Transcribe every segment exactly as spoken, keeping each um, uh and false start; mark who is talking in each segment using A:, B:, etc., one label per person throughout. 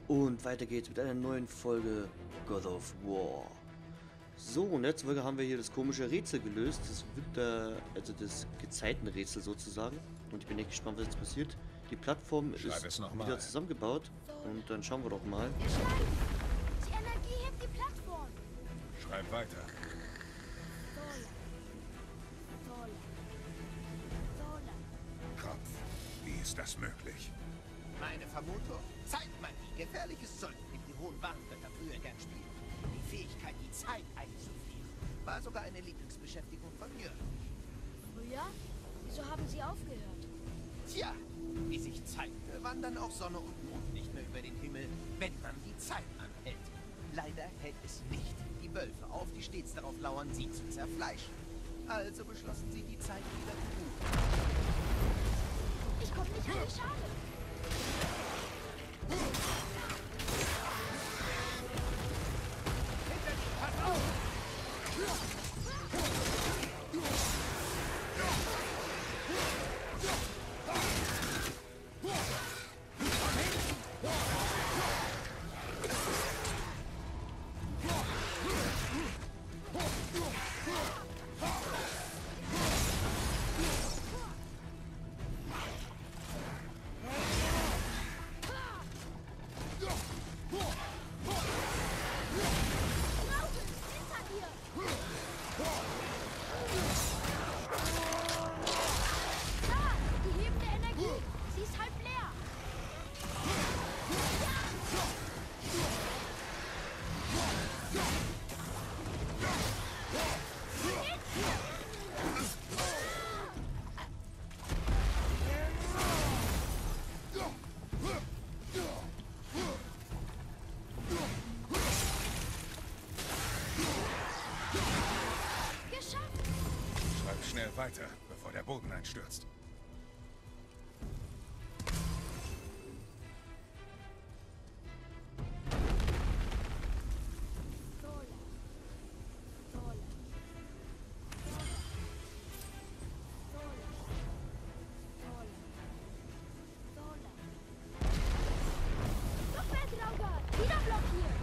A: Und weiter geht's mit einer neuen Folge God of War. So, und letzte Folge haben wir hier das komische Rätsel gelöst. Das Winter, also das Gezeitenrätsel sozusagen. Und ich bin echt gespannt, was jetzt passiert. Die Plattform
B: Schreib
A: ist
B: wieder
A: mal. zusammengebaut. Und dann schauen wir doch mal.
C: Wir steigen! Die Energie hebt die Plattform!
B: Schreib weiter.
C: Solar. Solar. Solar.
B: Kopf, wie ist das möglich?
D: Meine Vermutung? Zeitmagie. Gefährliches Zeug, mit dem die hohen Warngötter früher gern spielen. Die Fähigkeit, die Zeit einzufrieren. War sogar eine Lieblingsbeschäftigung von Jörg.
C: Früher? Wieso haben Sie aufgehört?
D: Tja, wie sich zeigte, wandern auch Sonne und Mond nicht mehr über den Himmel, wenn man die Zeit anhält. Leider hält es nicht die Wölfe auf, die stets darauf lauern, sie zu zerfleischen. Also beschlossen sie, die Zeit wieder zu ruhen.
C: Ich komme nicht an die Schale!
B: Schreib schnell weiter, bevor der Boden einstürzt.
C: Wieder blockiert!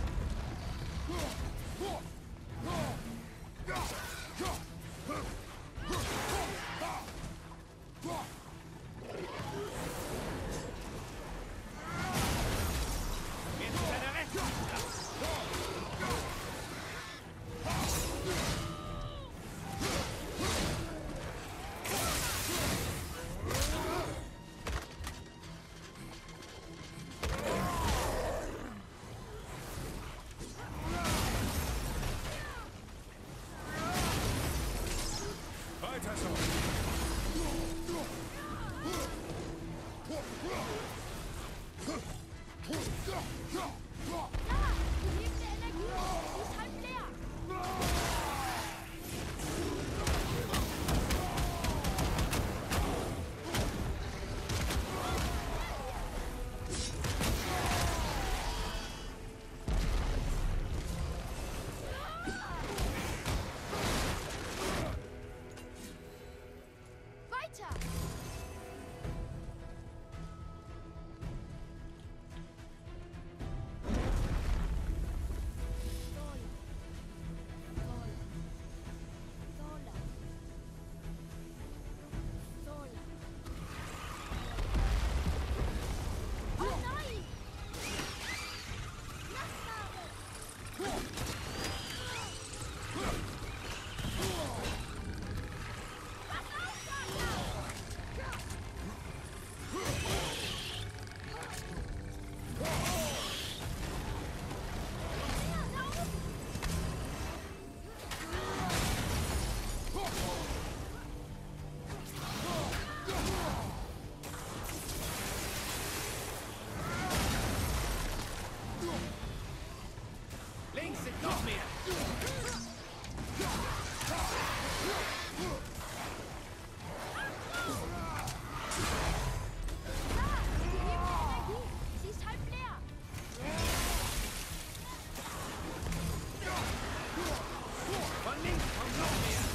B: Weiter so!
C: Da! Die lebende Energie! Die ist halb leer! Weiter!
D: Links sind noch mehr!
C: Da! Die lebende Energie! Sie ist halb leer!
D: Von links kommt noch mehr!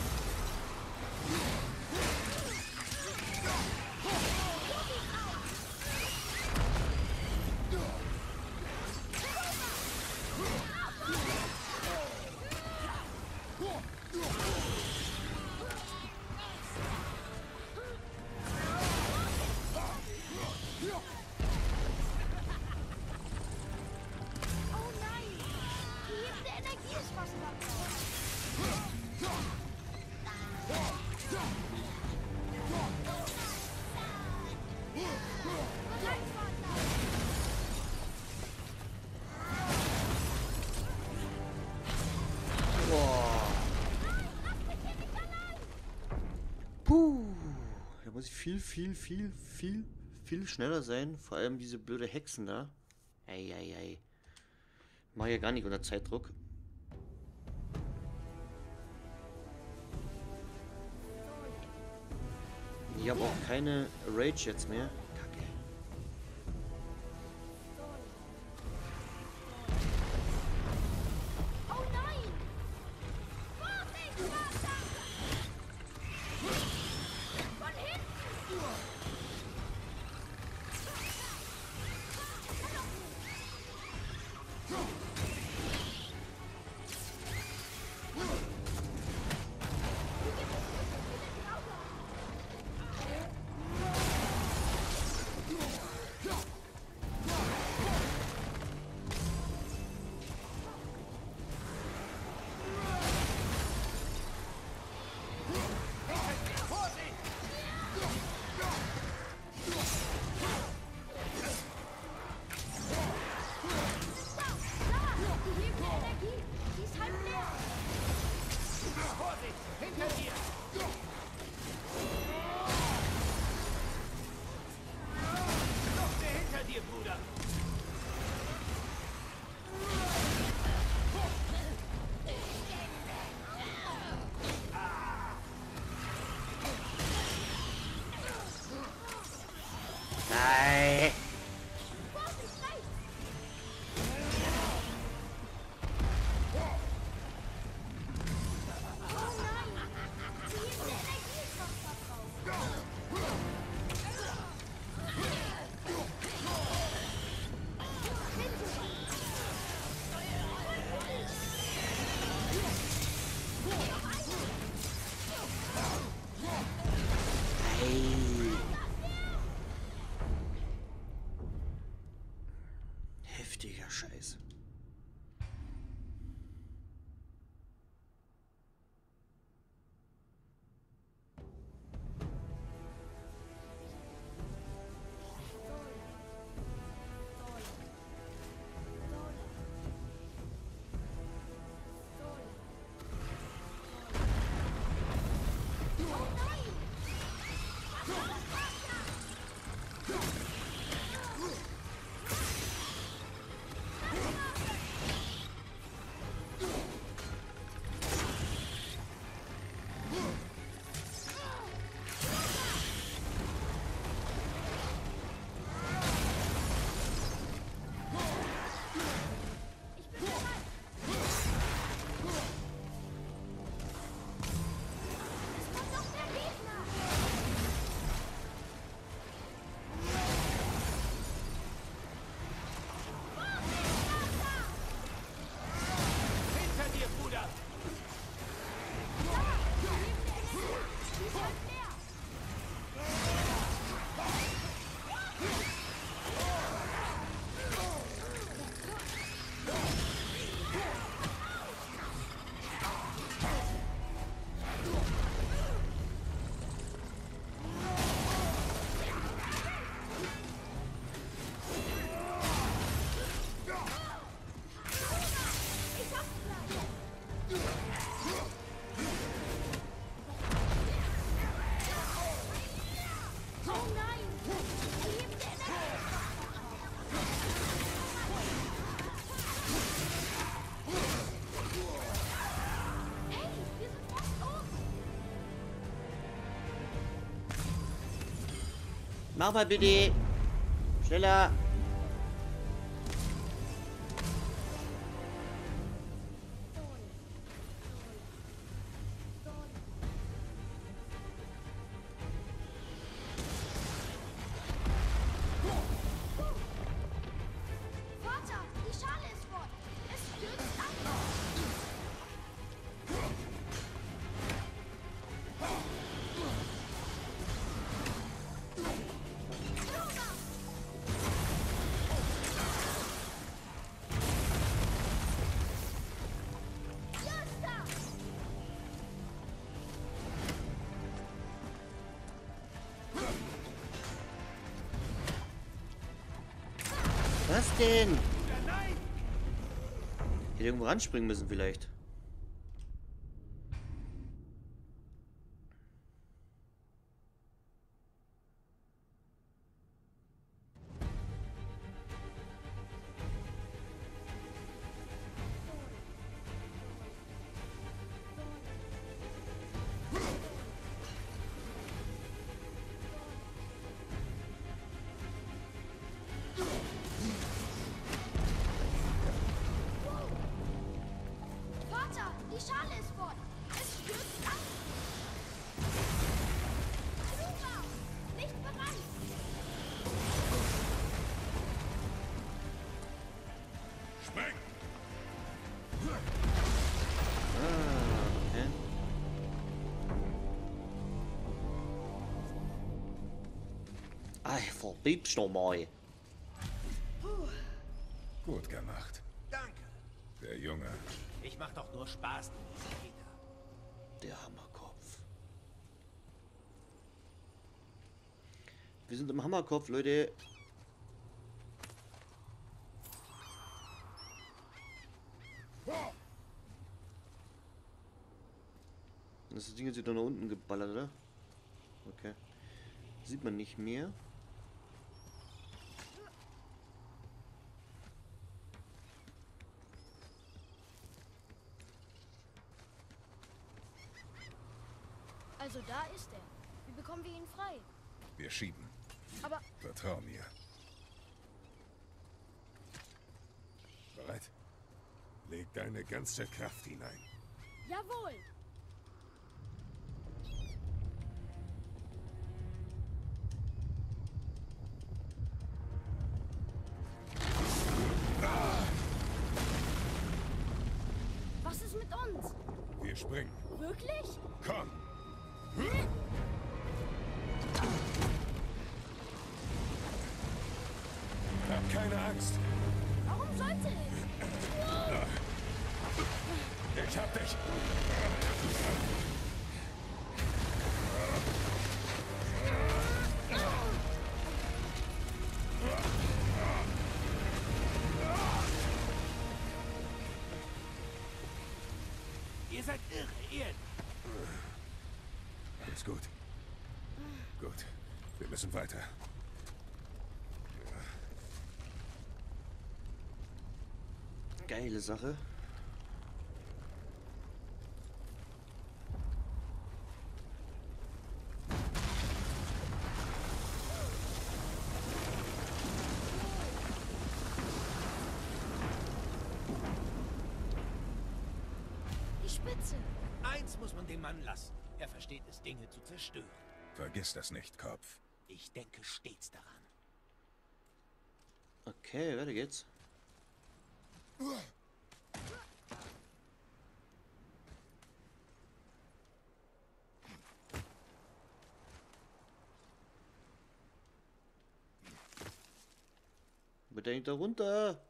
A: muss ich viel, viel, viel, viel, viel schneller sein. Vor allem diese blöde Hexen da. Eieiei. Mach ja gar nicht unter Zeitdruck. Ich habe auch keine Rage jetzt mehr. Kacke.
C: Oh nein! Vorsicht, Wasser! Von hinten!
A: Nein. Heftiger Scheiß. Mach mal bitte. Schneller.
C: Vater, die Schale ist fort. Es stürzt ab.
A: Was denn? Hätte irgendwo ranspringen müssen vielleicht.
C: Die Schale ist voll. Es stürzt ab. Rüber! Nicht bereit!
B: Spreng!
A: Ah, okay. Ei, verbiebst doch mal.
B: Gut gemacht.
D: Danke.
B: Der Junge.
D: Ich mach doch nur Spaß, du Peter.
A: Der Hammerkopf. Wir sind im Hammerkopf, Leute. Das Ding ist wieder nach unten geballert, oder? Okay. Sieht man nicht mehr.
C: Also da ist er. Wie bekommen wir ihn frei?
B: Wir schieben.
C: Aber
B: Vertrau mir. Bereit? Leg deine ganze Kraft hinein.
C: jawohl! Was ist mit uns?
B: Wir springen.
C: Wirklich?
B: Komm! Hab keine Angst.
C: Warum sollte ich?
B: Ich hab dich.
D: Ihr seid irre, ihr.
B: Alles gut. Gut. Wir müssen weiter.
A: Geile Sache.
C: Die Spitze.
D: Eins muss man dem Mann lassen. Er versteht es, Dinge zu zerstören.
B: Vergiss das nicht, Kopf.
D: Ich denke stets daran.
A: Okay, weiter geht's. Bedenkt da runter.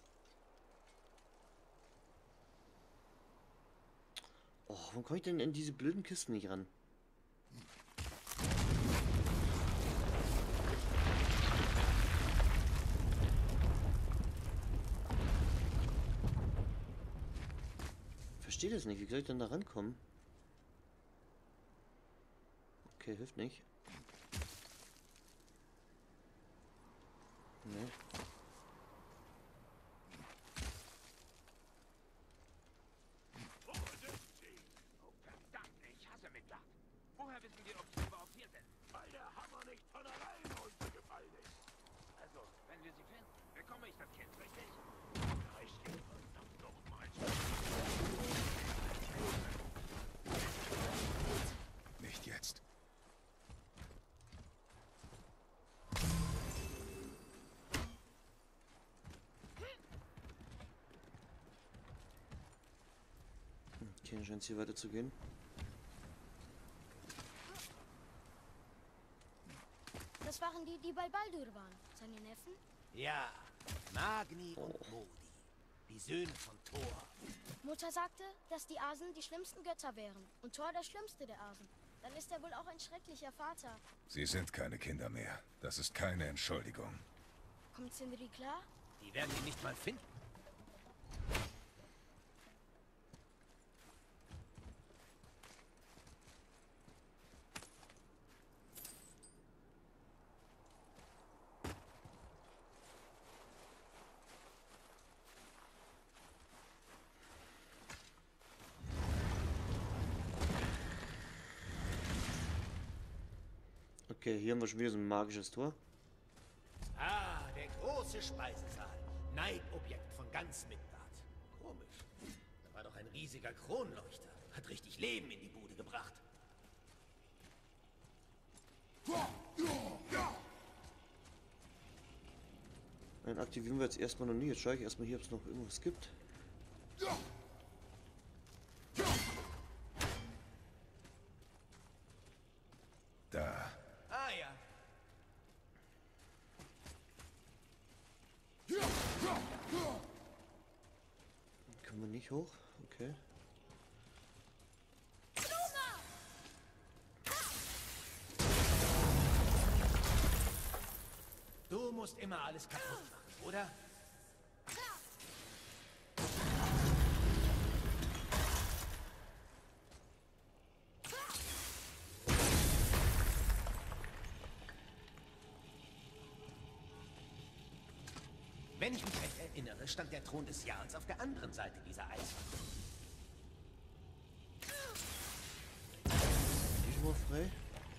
A: Oh, warum komme ich denn in diese blöden Kisten nicht ran? Verstehe das nicht. Wie soll ich denn da rankommen? Okay, hilft nicht. Nee.
D: Ich hasse Mitleid. Woher wissen wir, ob sie überhaupt hier sind? Weil der Hammer nicht von allein runtergefallen ist. Also, wenn wir sie finden, bekomme ich das Kind, richtig? Richtig, verdammt nochmal.
B: Nicht jetzt.
A: Okay, scheint es hier weiter zu gehen.
C: Das waren die, die bei Baldur waren. Seine Neffen?
D: Ja, Magni und Modi. Die Söhne von Thor.
C: Mutter sagte, dass die Asen die schlimmsten Götter wären. Und Thor der schlimmste der Asen. Dann ist er wohl auch ein schrecklicher Vater.
B: Sie sind keine Kinder mehr. Das ist keine Entschuldigung.
C: Kommt Sindri klar?
D: Die werden ihn nicht mal finden.
A: Okay, hier haben wir schon wieder so ein magisches Tor.
D: Ah, der große Speisesaal. Neidobjekt von ganz Midgard. Komisch. Da war doch ein riesiger Kronleuchter. Hat richtig Leben in die Bude gebracht.
A: Dann aktivieren wir jetzt erstmal noch nie. Jetzt schaue ich erstmal hier, ob es noch irgendwas gibt.
B: Da.
D: Ah ja.
A: Können wir nicht hoch? Okay.
D: Du musst immer alles kaputt machen, oder? Wenn ich mich recht erinnere, stand der Thron des Jarls auf der anderen Seite dieser Eiswand.
A: Die schon mal frei.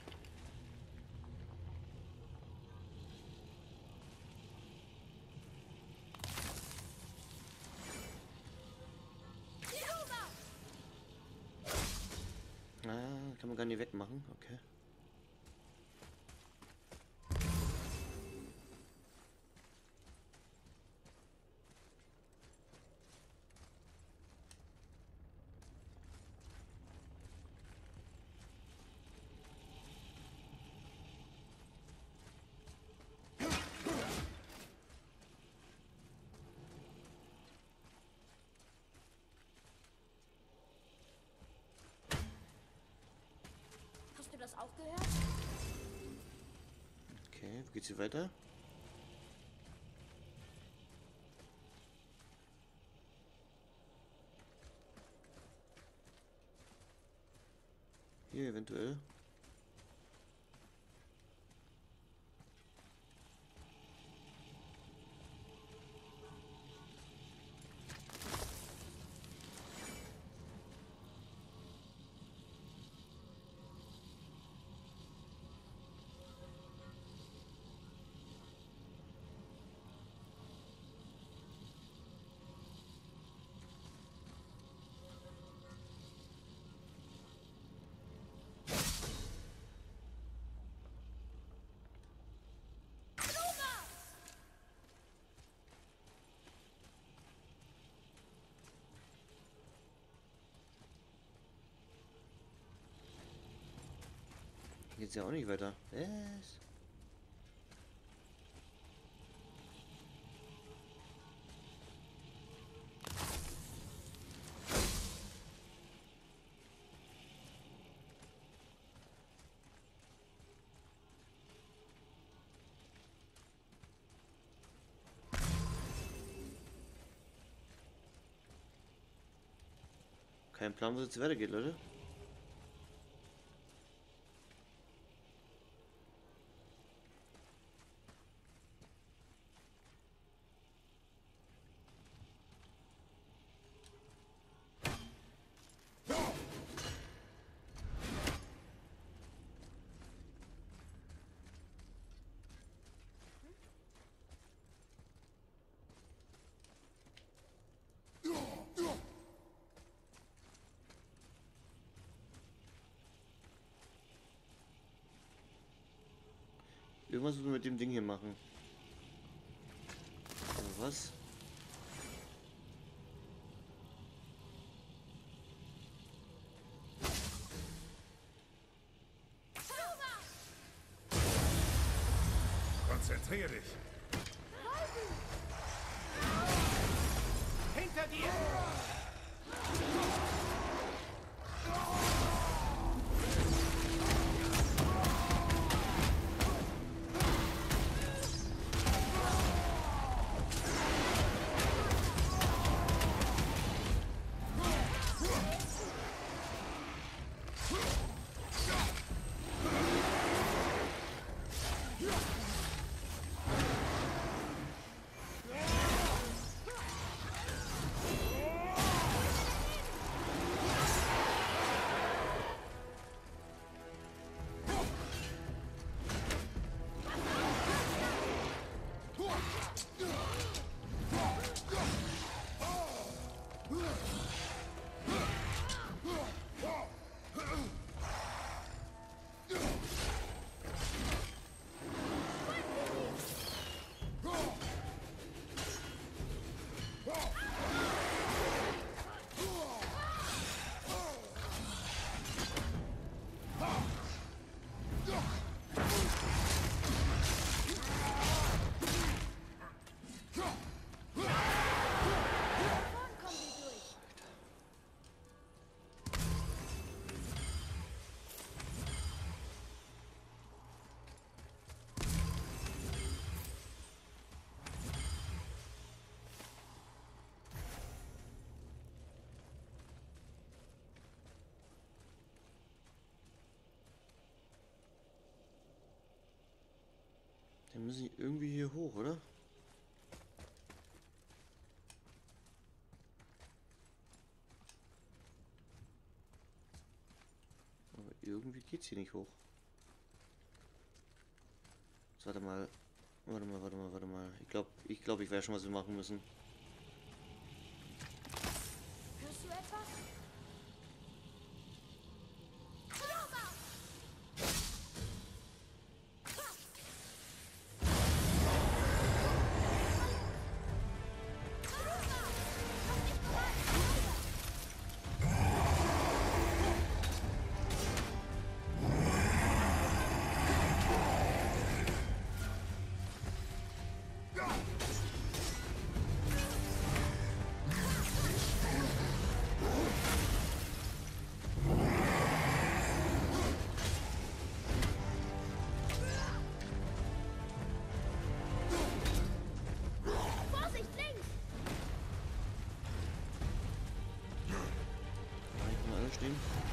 A: Ah, kann man gar nicht wegmachen, okay.
C: Hast du das auch gehört?
A: Okay, wo geht's hier weiter? Hier eventuell. Geht's ja auch nicht weiter. Was? Kein Plan, wo es jetzt weitergeht, Leute. Irgendwas müssen wir mit dem Ding hier machen. Aber was?
B: Konzentrier dich.
D: Hinter dir!
A: Dann müssen die irgendwie hier hoch, oder? Aber irgendwie geht's hier nicht hoch. Jetzt warte mal. Warte mal, warte mal, warte mal. Ich glaube, ich glaube, ich weiß schon, was wir machen müssen.
C: Hörst du etwas?
A: Stehen.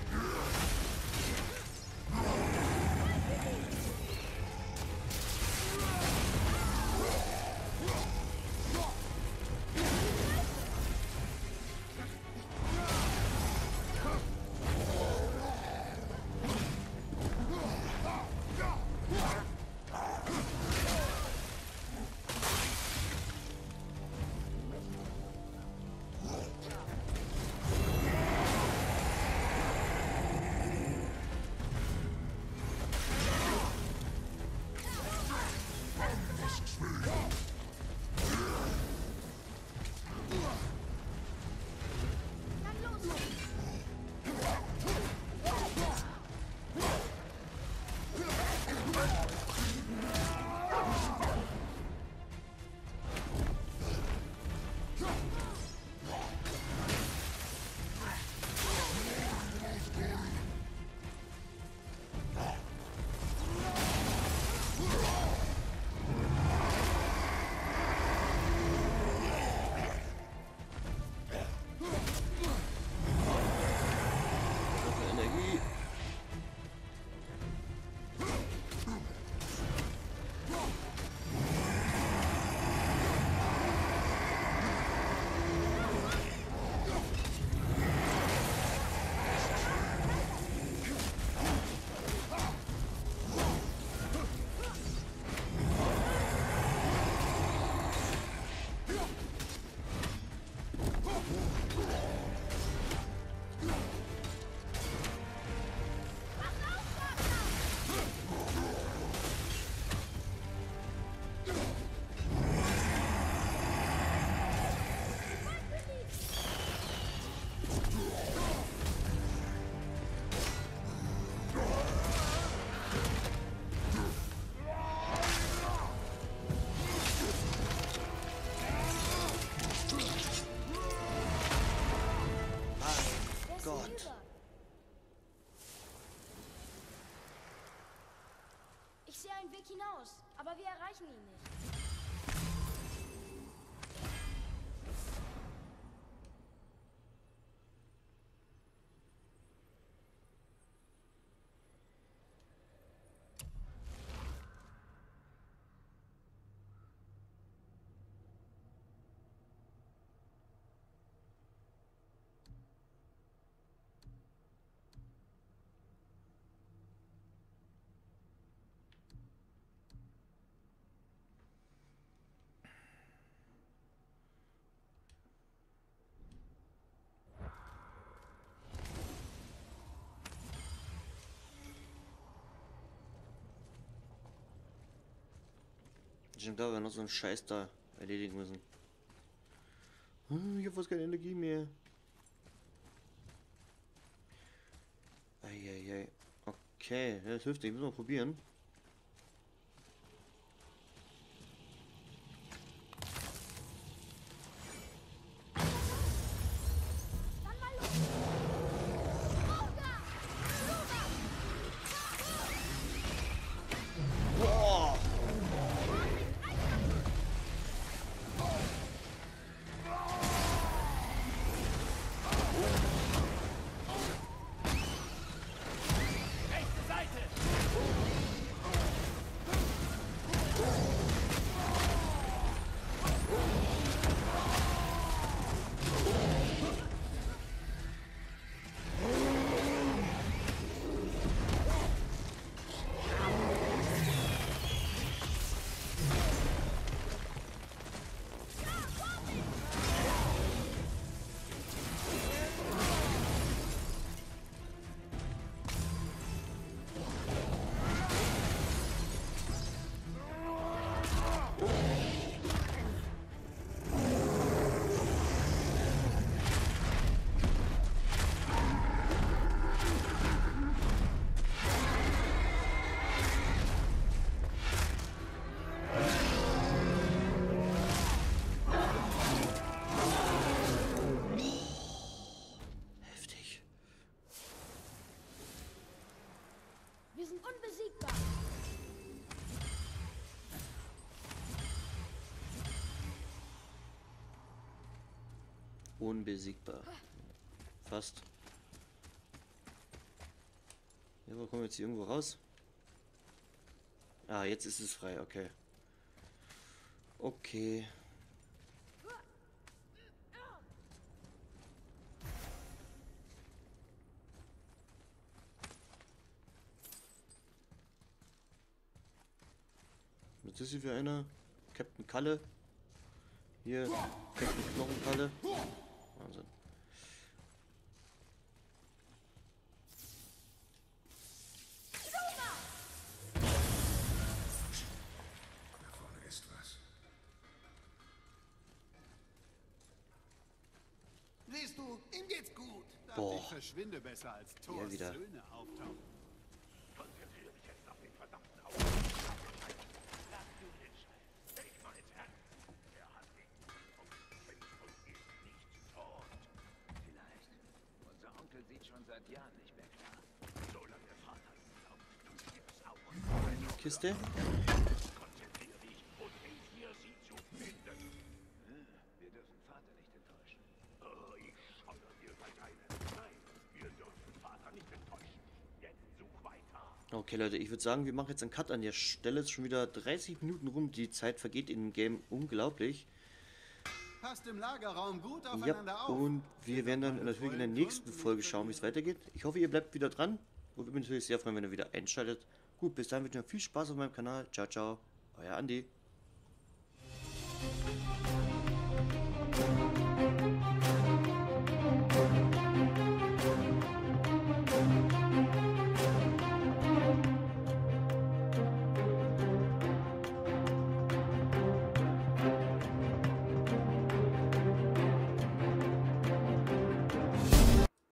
C: Ich sehe einen Weg hinaus, aber wir erreichen ihn nicht.
A: Ich glaube, wir noch so einen Scheiß da erledigen müssen. Hm, ich habe fast keine Energie mehr. Eieiei. Okay, das hilft nicht. Müssen wir probieren. Unbesiegbar. Fast. Ja, wo kommen wir jetzt hier irgendwo raus? Ah, jetzt ist es frei, okay. Okay. Was ist hier für einer? Captain Kalle. Hier, Captain Knochenkalle. Wahnsinn.
B: Da vorne ist was.
E: Siehst du, ihm geht's gut.
A: Boah.
E: Ich verschwinde besser als
A: Ja,
E: Thors
A: wieder.
E: Söhne auftauchen.
B: Konzentriere dich jetzt auf den verdammten Augen. Lass du den Scheiß. Ich mein's ernst. Er hat dich und ist nicht tot.
F: Vielleicht. Unser Onkel sieht schon seit Jahren nicht mehr klar.
B: Solange Vater glaubt, tut ihr es auch.
A: Kiste.
B: Konzentriere dich und hilf mir, sie zu finden.
F: Wir dürfen Vater nicht enttäuschen.
B: Oh, ich schaue dir bei deinen. Nein, wir dürfen Vater nicht enttäuschen. Jetzt such weiter.
A: Okay, Leute, ich würde sagen, wir machen jetzt einen Cut an der Stelle. Es ist schon wieder dreißig Minuten rum. Die Zeit vergeht in dem Game unglaublich.
E: Passt im Lagerraum gut
A: Ja,
E: aufeinander auf.
A: und wir werden dann natürlich in der nächsten Folge schauen, wie es weitergeht. Ich hoffe, ihr bleibt wieder dran. Und würde mich natürlich sehr freuen, wenn ihr wieder einschaltet. Gut, bis dahin wünsche ich euch viel Spaß auf meinem Kanal. Ciao, ciao. Euer Andi.